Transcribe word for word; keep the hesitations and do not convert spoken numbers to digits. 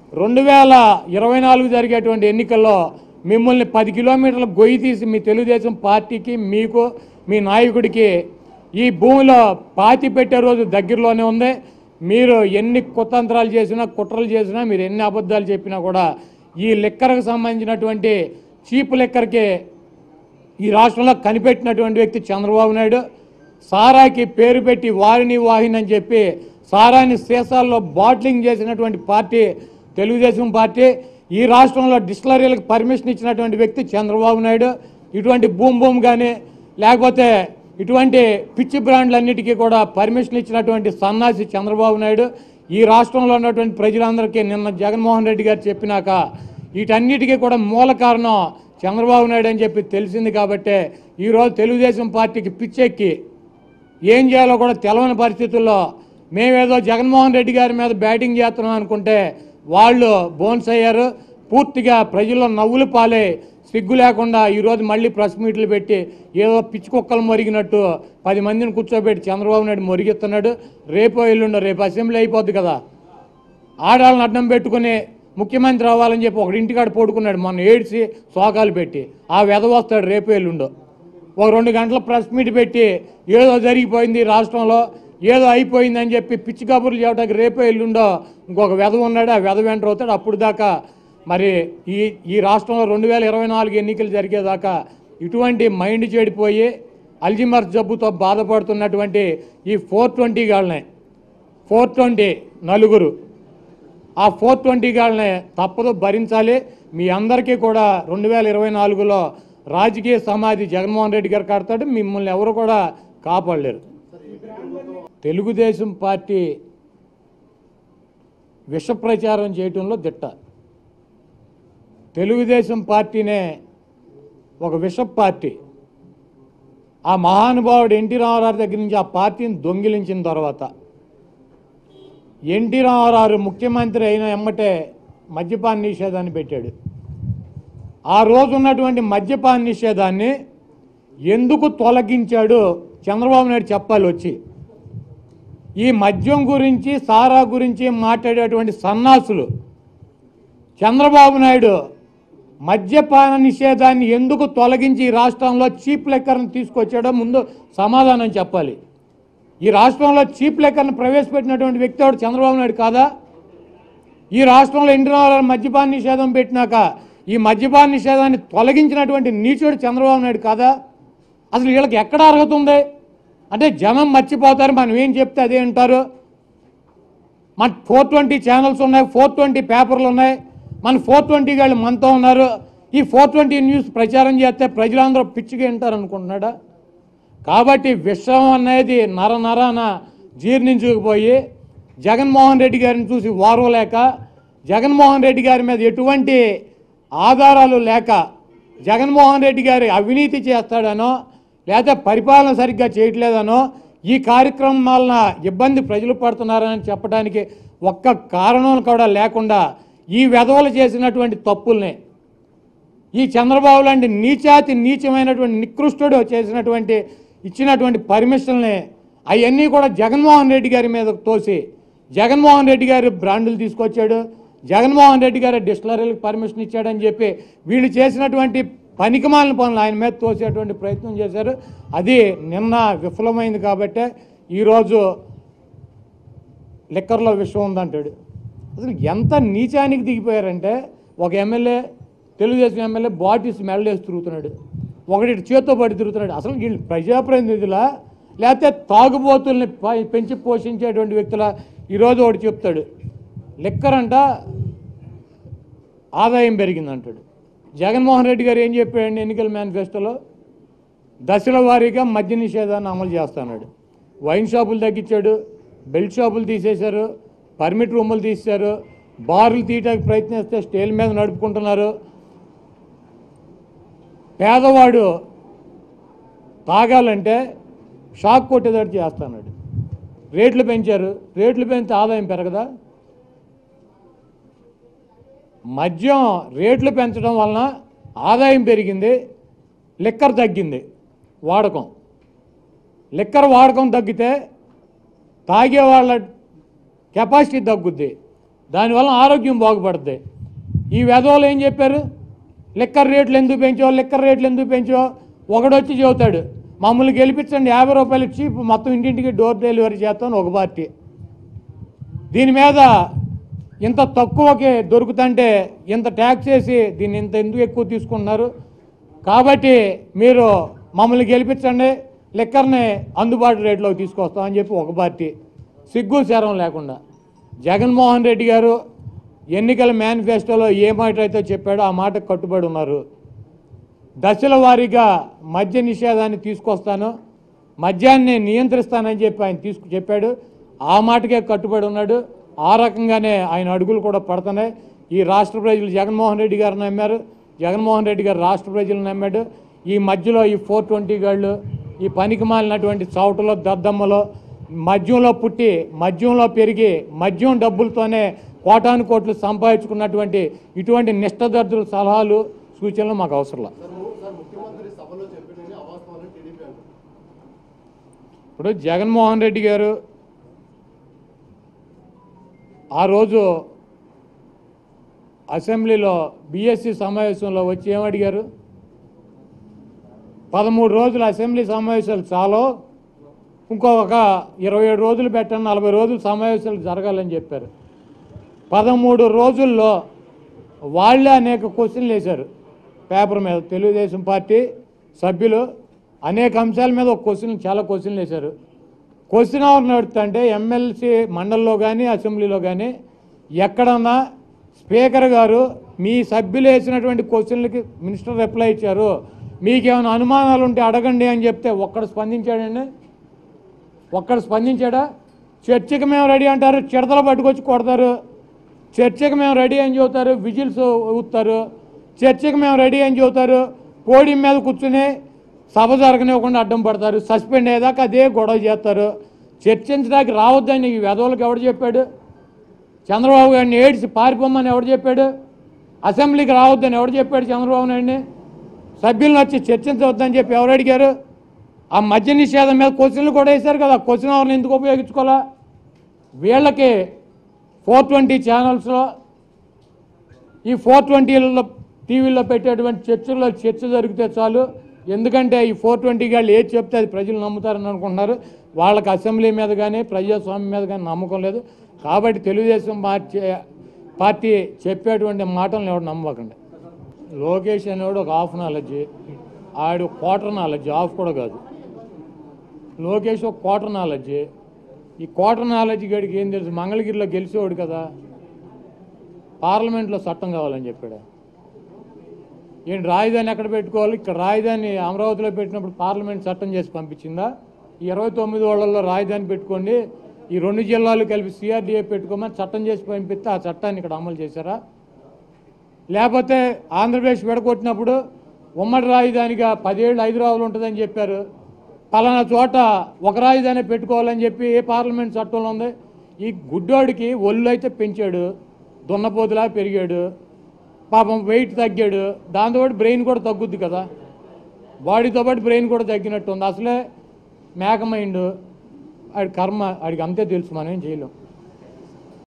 రెండు వేల ఇరవై నాలుగు జరిగేటువంటి ఎన్నికల్లో మిమ్మల్ని పది కిలోమీటర్ల గొయ్యి తీసి మీ తెలుగుదేశం పార్టీకి మీకు మీ నాయకుడికి ఈ భూమిలో పాతి పెట్టే రోజు దగ్గరలోనే ఉంది. మీరు ఎన్ని కుతంత్రాలు చేసినా కుట్రలు చేసినా మీరు ఎన్ని అబద్ధాలు చెప్పినా కూడా ఈ లిక్కర్కి సంబంధించినటువంటి చీప్ లిక్కర్కి ఈ రాష్ట్రంలో కనిపెట్టినటువంటి వ్యక్తి చంద్రబాబు నాయుడు. సారాకి పేరు పెట్టి వారిని వాహిని అని చెప్పి సారాని సీసాల్లో బాట్లింగ్ చేసినటువంటి పార్టీ తెలుగుదేశం పార్టీ. ఈ రాష్ట్రంలో డిస్టిలరీలకు పర్మిషన్ ఇచ్చినటువంటి వ్యక్తి చంద్రబాబు నాయుడు. ఇటువంటి బూమ్ బూమ్ కానీ లేకపోతే ఇటువంటి పిచ్చి బ్రాండ్లన్నిటికీ కూడా పర్మిషన్ ఇచ్చినటువంటి సన్నాసి చంద్రబాబు నాయుడు. ఈ రాష్ట్రంలో ఉన్నటువంటి ప్రజలందరికీ నిన్న జగన్మోహన్ రెడ్డి గారు చెప్పినాక వీటన్నిటికీ కూడా మూల కారణం చంద్రబాబు నాయుడు అని చెప్పి తెలిసింది. కాబట్టే ఈరోజు తెలుగుదేశం పార్టీకి పిచ్చెక్కి ఏం చేయాలో కూడా తెలవని పరిస్థితుల్లో మేమేదో జగన్మోహన్ రెడ్డి గారి మీద బ్యాటింగ్ చేస్తున్నాం అనుకుంటే వాళ్ళు బోన్స్ అయ్యారు. పూర్తిగా ప్రజల్లో నవ్వులు పాలే సిగ్గు లేకుండా ఈరోజు మళ్ళీ ప్రెస్ మీట్లు పెట్టి ఏదో పిచ్చి కుక్కలు మొరిగినట్టు పది మందిని కూర్చోబెట్టి చంద్రబాబు నాయుడు మొరిగిస్తున్నాడు. రేపో ఎల్లుండో రేపు అసెంబ్లీ అయిపోద్ది కదా, ఆడాళ్ళని అడ్డం పెట్టుకుని ముఖ్యమంత్రి అవ్వాలని చెప్పి ఒకటి ఇంటికాడ పడుకున్నాడు మొన్న ఏడ్చి శోకాలు పెట్టి. ఆ వెధవస్తాడు రేపు ఎల్లుండో ఒక రెండు గంటల ప్రెస్ మీట్ పెట్టి ఏదో జరిగిపోయింది రాష్ట్రంలో ఏదో అయిపోయింది అని చెప్పి పిచ్చి కబుర్లు చెప్పడానికి రేపో ఎల్లుండో ఇంకొక వెధవ ఉన్నాడు. ఆ వెధవ ఎంటర్ అవుతాడు. అప్పుడు దాకా మరి ఈ ఈ రాష్ట్రంలో రెండు వేల ఇరవై నాలుగు ఎన్నికలు జరిగేదాకా ఇటువంటి మైండ్ చెడిపోయి అల్జిమర్ జబ్బుతో బాధపడుతున్నటువంటి ఈ ఫోర్ ట్వంటీ గాళ్ళనే ఫోర్ ట్వంటీ నలుగురు ఆ ఫోర్ ట్వంటీ గాళ్ళనే తప్పదు భరించాలి. మీ అందరికీ కూడా రెండు వేల ఇరవై నాలుగులో రాజకీయ సమాధి జగన్మోహన్ రెడ్డి గారు కడతాడు. మిమ్మల్ని ఎవరు కూడా కాపాడలేరు. తెలుగుదేశం పార్టీ విష ప్రచారం చేయటంలో దిట్ట. తెలుగుదేశం పార్టీనే ఒక విష పార్టీ. ఆ మహానుభావుడు ఎన్టీ రామారావు దగ్గర నుంచి ఆ పార్టీని దొంగిలించిన తర్వాత ఎన్టీ రామారావు ముఖ్యమంత్రి అయిన ఎమ్మటే మద్యపాన నిషేధాన్ని పెట్టాడు. ఆ రోజు ఉన్నటువంటి మద్యపాన నిషేధాన్ని ఎందుకు తొలగించాడు చంద్రబాబు నాయుడు చెప్పాలి వచ్చి. ఈ మద్యం గురించి సారా గురించి మాట్లాడేటువంటి సన్నాసులు చంద్రబాబు నాయుడు మద్యపాన నిషేధాన్ని ఎందుకు తొలగించి ఈ రాష్ట్రంలో చీప్ లెక్కర్ని తీసుకొచ్చాడో ముందు సమాధానం చెప్పాలి. ఈ రాష్ట్రంలో చీప్ లెక్కర్ని ప్రవేశపెట్టినటువంటి వ్యక్తి వాడు చంద్రబాబు నాయుడు కాదా? ఈ రాష్ట్రంలో ఎన్టీ రామారావు మద్యపాన నిషేధం పెట్టినాక ఈ మద్యపాన నిషేధాన్ని తొలగించినటువంటి నీచుడు చంద్రబాబు నాయుడు కాదా? అసలు వీళ్ళకి ఎక్కడ అర్హత ఉంది అంటే జనం మర్చిపోతారు. మనం ఏం చెప్తే అదే అంటారు. మన ఫోర్ ట్వంటీ ఛానల్స్ ఉన్నాయి, ఫోర్ ట్వంటీ పేపర్లు ఉన్నాయి, మన ఫోర్ ట్వంటీ వాళ్ళు మనతో ఉన్నారు. ఈ ఫోర్ ట్వంటీ న్యూస్ ప్రచారం చేస్తే ప్రజలందరూ పిచ్చిగా వింటారు అనుకుంటున్నాడా? కాబట్టి విషయం అనేది నర నరాన జీర్ణించుకుపోయి జగన్మోహన్ రెడ్డి గారిని చూసి వారవలేక జగన్మోహన్ రెడ్డి గారి మీద ఎటువంటి ఆధారాలు లేక జగన్మోహన్ రెడ్డి గారి అవినీతి చేస్తాడనో లేదా పరిపాలన సరిగ్గా చేయట్లేదనో ఈ కార్యక్రమం వలన ఇబ్బంది ప్రజలు పడుతున్నారని చెప్పడానికి ఒక్క కారణం కూడా లేకుండా ఈ వెధవలు చేసినటువంటి తప్పుల్ని ఈ చంద్రబాబు లాంటి నీచాతి నీచమైనటువంటి నికృష్టుడు చేసినటువంటి ఇచ్చినటువంటి పర్మిషన్ని అవన్నీ కూడా జగన్మోహన్ రెడ్డి గారి మీద తోసి జగన్మోహన్ రెడ్డి గారి బ్రాండ్లు తీసుకొచ్చాడు, జగన్మోహన్ రెడ్డి గారి డిస్టిలరీలకు పర్మిషన్ ఇచ్చాడని చెప్పి వీళ్ళు చేసినటువంటి పనికిమాలిన పనులు ఆయన మీద తోసేటువంటి ప్రయత్నం చేశారు. అది నిన్న విఫలమైంది. కాబట్టే ఈరోజు లిక్కర్లో విషయం ఉందంటాడు. అసలు ఎంత నీచానికి దిగిపోయారంటే ఒక ఎమ్మెల్యే తెలుగుదేశం ఎమ్మెల్యే బాటిల్స్ మెడలేసి తిరుగుతున్నాడు, ఒకటి చేత్తో పడి తిరుగుతున్నాడు. అసలు వీళ్ళు ప్రజాప్రతినిధుల లేకపోతే తాగుబోతుల్ని పెంచి పోషించేటువంటి వ్యక్తుల ఈరోజు ఒకటి చెప్తాడు లిక్కర్ అంట ఆదాయం పెరిగిందంటాడు. జగన్మోహన్ రెడ్డి గారు ఏం చెప్పాడండి ఎన్నికల మేనిఫెస్టోలో? దశల వారీగా మద్య నిషేధాన్ని అమలు చేస్తున్నాడు. వైన్ షాపులు తగ్గించాడు, బెల్ట్ షాపులు తీసేశారు, పర్మిట్ రూములు తీశారు, బార్లు తీయడానికి ప్రయత్నిస్తే స్టేల్ మీద నడుపుకుంటున్నారు. పేదవాడు తాగాలంటే షాక్ కొట్టేటట్టు చేస్తున్నాడు. రేట్లు పెంచారు, రేట్లు పెంచితే ఆదాయం పెరగదా? మద్యం రేట్లు పెంచడం వలన ఆదాయం పెరిగింది, లిక్కర్ తగ్గింది వాడకం. లిక్కర్ వాడకం తగ్గితే తాగే వాళ్ళ కెపాసిటీ తగ్గుద్ది, దానివల్ల ఆరోగ్యం బాగుపడుతుంది. ఈ వెధవలు ఏం చెప్పారు, లిక్కర్ రేట్లు ఎందుకు పెంచో లిక్కర్ రేట్లు ఎందుకు పెంచో ఒకడొచ్చి చెబుతాడు మమ్మల్ని గెలిపించండి యాభై రూపాయలు చీప్ మొత్తం ఇంటింటికి డోర్ డెలివరీ చేస్తాను ఒక పార్టీ. దీని మీద ఇంత తక్కువకి దొరుకుతుంటే ఇంత ట్యాక్స్ వేసి దీన్ని ఇంత ఎందుకు ఎక్కువ తీసుకుంటున్నారు, కాబట్టి మీరు మమ్మల్ని గెలిపించండి లిక్కర్ని అందుబాటు రేట్లోకి తీసుకొస్తామని చెప్పి ఒక పార్టీ. సిగ్గు శరం లేకుండా జగన్మోహన్ రెడ్డి గారు ఎన్నికల మేనిఫెస్టోలో ఏ మాట అయితే చెప్పాడో ఆ మాటకు కట్టుబడి ఉన్నారు. దశల వారీగా మద్య నిషేధాన్ని తీసుకొస్తాను, మద్యాన్ని నియంత్రిస్తానని చెప్పి ఆయన తీసుకు చెప్పాడు. ఆ మాటకే కట్టుబడి ఉన్నాడు. ఆ రకంగానే ఆయన అడుగులు కూడా పడుతున్నాయి. ఈ రాష్ట్ర ప్రజలు జగన్మోహన్ రెడ్డి గారు నమ్మారు, జగన్మోహన్ రెడ్డి గారు రాష్ట్ర ప్రజలు నమ్మాడు. ఈ మధ్యలో ఈ ఫోర్ ట్వంటీ గాళ్ళు, ఈ పనికి మాలినటువంటి చౌటలో దద్దమ్మలో మద్యంలో పుట్టి మద్యంలో పెరిగి మద్యం డబ్బులతోనే కోటాను కోట్లు సంపాదించుకున్నటువంటి ఇటువంటి నిష్టదర్దుల సలహాలు సూచనలు మాకు అవసరం. ఇప్పుడు జగన్మోహన్ రెడ్డి గారు ఆ రోజు అసెంబ్లీలో బీఎస్సీ సమావేశంలో వచ్చి ఏమడిగారు, పదమూడు రోజులు అసెంబ్లీ సమావేశాలు చాలు, ఇంకొక ఇరవై ఏడు రోజులు పెట్టండి, నలభై రోజులు సమావేశాలు జరగాలని చెప్పారు. పదమూడు రోజుల్లో వాళ్ళే అనేక క్వశ్చన్లు వేశారు పేపర్ మీద. తెలుగుదేశం పార్టీ సభ్యులు అనేక అంశాల మీద ఒక క్వశ్చన్ చాలా క్వశ్చన్లు వేశారు. క్వశ్చన్ అవర్ నడుతుంటే ఎమ్మెల్సీ మండలిలో కానీ అసెంబ్లీలో కానీ ఎక్కడన్నా స్పీకర్ గారు మీ సభ్యులు వేసినటువంటి క్వశ్చన్లకి మినిస్టర్ రిప్లై ఇచ్చారు, మీకేమైనా అనుమానాలు ఉంటే అడగండి అని చెప్తే ఒక్కడు స్పందించాడండి, ఒక్కడు స్పందించాడా? చర్చకి మేము రెడీ అంటారు, చిడతలు పట్టుకొచ్చి కొడతారు. చర్చకి మేము రెడీ అని చెబుతారు, విజిల్స్ ఊతారు. చర్చకి మేము రెడీ అని చెబుతారు, పోడియం మీద కూర్చుని సభ జరగనివ్వకుండా అడ్డం పడతారు. సస్పెండ్ అయ్యేదాకా అదే గొడవ చేస్తారు. చర్చించడానికి రావద్దని ఈ వెధవులకు ఎవడు చెప్పాడు? చంద్రబాబు గారిని ఏడ్చి పారిపోమ్మని ఎవడు చెప్పాడు? అసెంబ్లీకి రావద్దని ఎవడు చెప్పాడు? చంద్రబాబు నాయుడిని సభ్యులను వచ్చి చర్చించవద్దని చెప్పి ఎవరు అడిగారు? ఆ మద్య నిషేధం మీద క్వశ్చన్లు కూడా వేశారు కదా, క్వశ్చన్ అవర్ని ఎందుకు ఉపయోగించుకోవాలా? వీళ్ళకి ఫోర్ ట్వంటీ ఛానల్స్లో ఈ ఫోర్ ట్వంటీలలో టీవీలో పెట్టేటువంటి చర్చల్లో చర్చ జరిగితే చాలు. ఎందుకంటే ఈ ఫోర్ ట్వంటీ వాళ్ళు ఏది చెప్తే అది ప్రజలు నమ్ముతారని అనుకుంటున్నారు. వాళ్ళకి అసెంబ్లీ మీద కానీ ప్రజాస్వామ్యం మీద కానీ నమ్మకం లేదు. కాబట్టి తెలుగుదేశం పార్టీ పార్టీ చెప్పేటువంటి మాటలను ఎవరు నమ్మకండి. లోకేష్ అనేవాడు ఒక హాఫ్ నాలెడ్జి, ఆడు క్వార్టర్ నాలెడ్జి, హాఫ్ కూడా కాదు. లోకేష్ ఒక క్వార్టర్ నాలెడ్జి. ఈ క్వార్టర్ నాలెడ్జి గడికి ఏం తెలుసు? మంగళగిరిలో గెలిచేవాడు కదా, పార్లమెంట్లో చట్టం కావాలని చెప్పాడు. ఏంటి రాజధాని ఎక్కడ పెట్టుకోవాలి? ఇక్కడ రాజధాని అమరావతిలో పెట్టినప్పుడు పార్లమెంట్ చట్టం చేసి పంపించిందా? ఈ ఇరవై తొమ్మిది వాళ్ళల్లో రాజధాని పెట్టుకోండి, ఈ రెండు జిల్లాలు కలిపి సిఆర్డీఏ పెట్టుకోమని చట్టం చేసి పంపిస్తే ఆ చట్టాన్ని ఇక్కడ అమలు చేశారా? లేకపోతే ఆంధ్రప్రదేశ్ విడగొట్టినప్పుడు ఉమ్మడి రాజధానిగా పదేళ్ళు హైదరాబాద్లో ఉంటుందని చెప్పారు. పలానా చోట ఒక రాజధాని పెట్టుకోవాలని చెప్పి ఏ పార్లమెంట్ చట్టంలో ఉంది? ఈ గుడ్డోడికి ఒళ్ళు అయితే పెంచాడు, దున్నపోతులా పెరిగాడు, పాపం వెయిట్ తగ్గాడు, దాంతోపాటు బ్రెయిన్ కూడా తగ్గుద్ది కదా, బాడీతో పాటు బ్రెయిన్ కూడా తగ్గినట్టు ఉంది. అసలే మేక మైండ్, ఆడి కర్మ ఆడికి అంతే తెలుసు, మనం ఏం చేయలేం.